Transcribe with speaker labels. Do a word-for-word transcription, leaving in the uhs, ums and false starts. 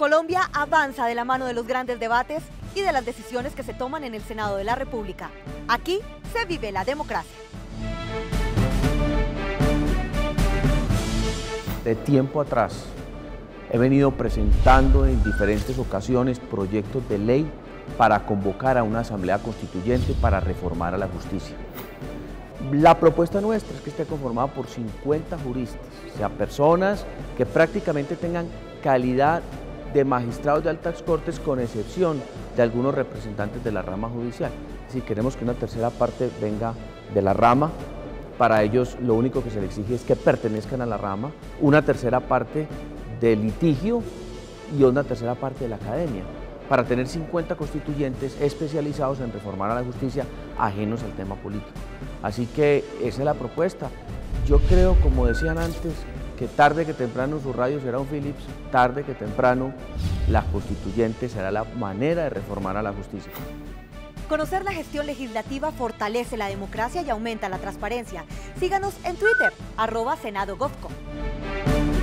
Speaker 1: Colombia avanza de la mano de los grandes debates y de las decisiones que se toman en el Senado de la República. Aquí se vive la democracia.
Speaker 2: De tiempo atrás he venido presentando en diferentes ocasiones proyectos de ley para convocar a una asamblea constituyente para reformar a la justicia. La propuesta nuestra es que esté conformada por cincuenta juristas, o sea, personas que prácticamente tengan calidad de magistrados de altas cortes, con excepción de algunos representantes de la rama judicial. Si queremos que una tercera parte venga de la rama, para ellos lo único que se les exige es que pertenezcan a la rama, una tercera parte de litigio y una tercera parte de la academia, para tener cincuenta constituyentes especializados en reformar a la justicia, ajenos al tema político. Así que esa es la propuesta. Yo creo, como decían antes, que tarde que temprano su radio será un Philips, tarde que temprano la constituyente será la manera de reformar a la justicia.
Speaker 1: Conocer la gestión legislativa fortalece la democracia y aumenta la transparencia. Síganos en Twitter, arroba Senado Govco.